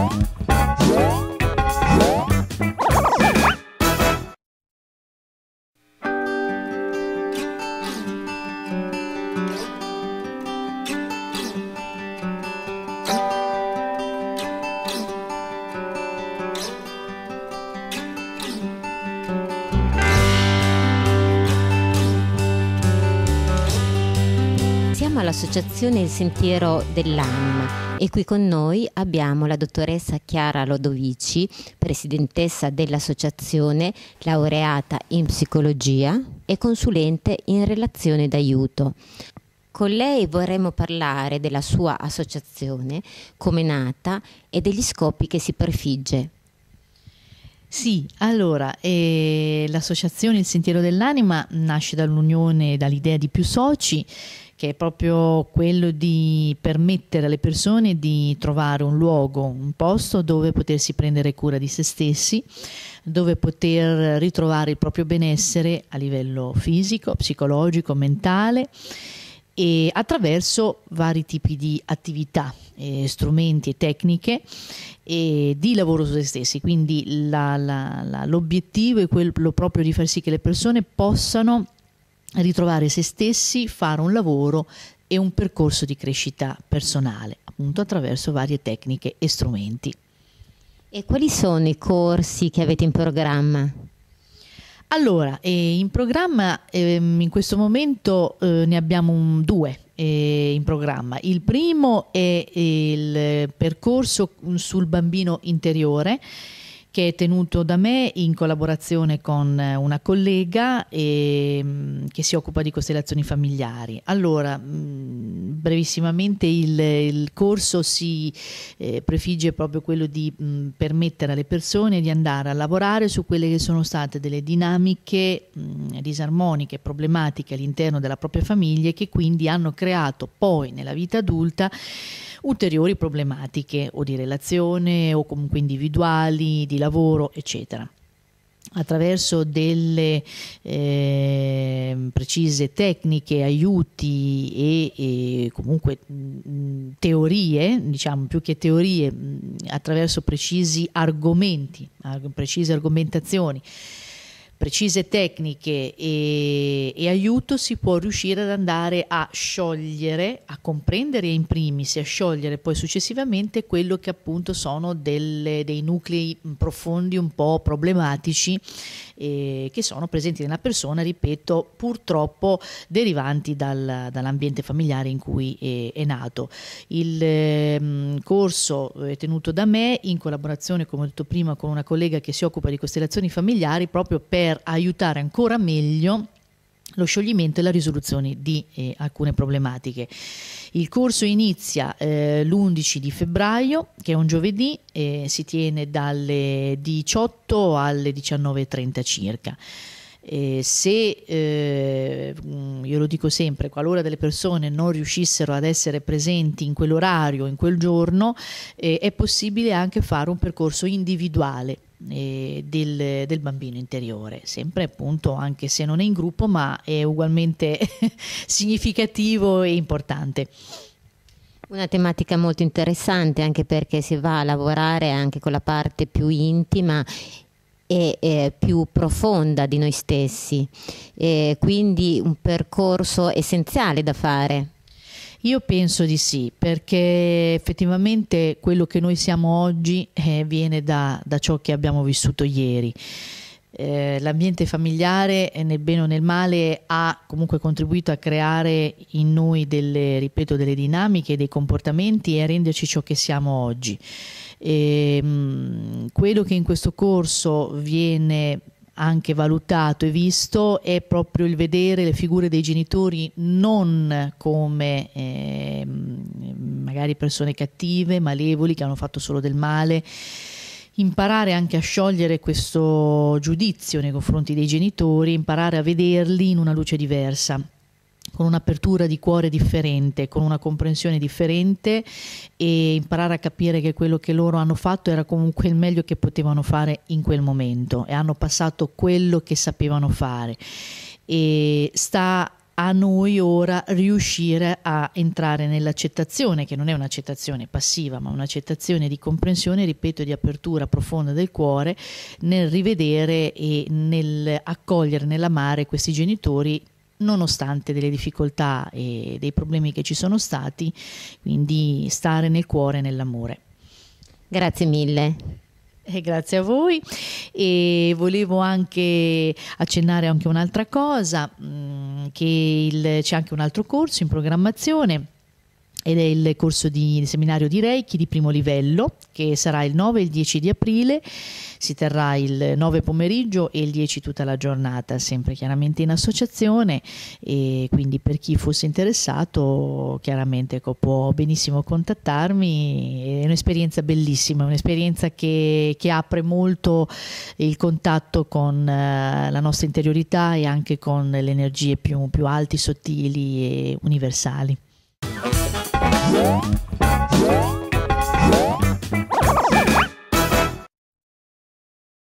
All'Associazione Il Sentiero dell'Anima e qui con noi abbiamo la dottoressa Chiara Lodovici, presidentessa dell'associazione, laureata in psicologia e consulente in relazione d'aiuto. Con lei vorremmo parlare della sua associazione, come è nata e degli scopi che si prefigge. Sì, allora, l'associazione Il Sentiero dell'Anima nasce dall'idea di più soci, che è proprio quello di permettere alle persone di trovare un luogo, un posto dove potersi prendere cura di se stessi, dove poter ritrovare il proprio benessere a livello fisico, psicologico, mentale, e attraverso vari tipi di attività, strumenti e tecniche e di lavoro su se stessi. Quindi l'obiettivo è quello proprio di far sì che le persone possano ritrovare se stessi, fare un lavoro e un percorso di crescita personale, appunto attraverso varie tecniche e strumenti. E quali sono i corsi che avete in programma? Allora, in programma in questo momento ne abbiamo due in programma. Il primo è il percorso sul bambino interiore, che è tenuto da me in collaborazione con una collega che si occupa di costellazioni familiari. Allora, brevissimamente il corso si prefigge proprio quello di permettere alle persone di andare a lavorare su quelle che sono state delle dinamiche disarmoniche, problematiche all'interno della propria famiglia e che quindi hanno creato poi nella vita adulta ulteriori problematiche o di relazione o comunque individuali, di lavoro, eccetera. Attraverso delle precise tecniche, aiuti e comunque teorie, diciamo più che teorie, attraverso precisi argomenti, precise argomentazioni, precise tecniche e aiuto, si può riuscire ad andare a sciogliere, a comprendere in primis e a sciogliere poi successivamente quello che appunto sono dei nuclei profondi un po' problematici che sono presenti nella persona, ripeto, purtroppo derivanti dall'ambiente familiare in cui è nato. Il corso è tenuto da me in collaborazione, come ho detto prima, con una collega che si occupa di costellazioni familiari, proprio per aiutare ancora meglio lo scioglimento e la risoluzione di alcune problematiche. Il corso inizia l'11 di febbraio, che è un giovedì, si tiene dalle 18 alle 19:30 circa. Io lo dico sempre, qualora delle persone non riuscissero ad essere presenti in quell'orario, in quel giorno, è possibile anche fare un percorso individuale del bambino interiore, sempre appunto, anche se non è in gruppo, ma è ugualmente significativo e importante. Una tematica molto interessante, anche perché si va a lavorare anche con la parte più intima e più profonda di noi stessi, quindi un percorso essenziale da fare. Io penso di sì, perché effettivamente quello che noi siamo oggi viene da ciò che abbiamo vissuto ieri. L'ambiente familiare, nel bene o nel male, ha comunque contribuito a creare in noi delle dinamiche, dei comportamenti e a renderci ciò che siamo oggi. Quello che in questo corso viene anche valutato e visto è proprio il vedere le figure dei genitori non come magari persone cattive, malevoli, che hanno fatto solo del male. Imparare anche a sciogliere questo giudizio nei confronti dei genitori, imparare a vederli in una luce diversa, con un'apertura di cuore differente, con una comprensione differente, e imparare a capire che quello che loro hanno fatto era comunque il meglio che potevano fare in quel momento e hanno passato quello che sapevano fare. E sta a noi ora riuscire a entrare nell'accettazione, che non è un'accettazione passiva, ma un'accettazione di comprensione, ripeto, di apertura profonda del cuore, nel rivedere e nel accogliere, nell'amare questi genitori, nonostante delle difficoltà e dei problemi che ci sono stati, quindi stare nel cuore e nell'amore. Grazie mille. E grazie a voi, e volevo anche accennare anche un'altra cosa, che c'è anche un altro corso in programmazione, ed è il corso di seminario di Reiki di primo livello, che sarà il 9 e il 10 di aprile. Si terrà il 9 pomeriggio e il 10 tutta la giornata, sempre chiaramente in associazione, e quindi per chi fosse interessato chiaramente può benissimo contattarmi. È un'esperienza bellissima, un'esperienza che apre molto il contatto con la nostra interiorità e anche con le energie più alti, sottili e universali.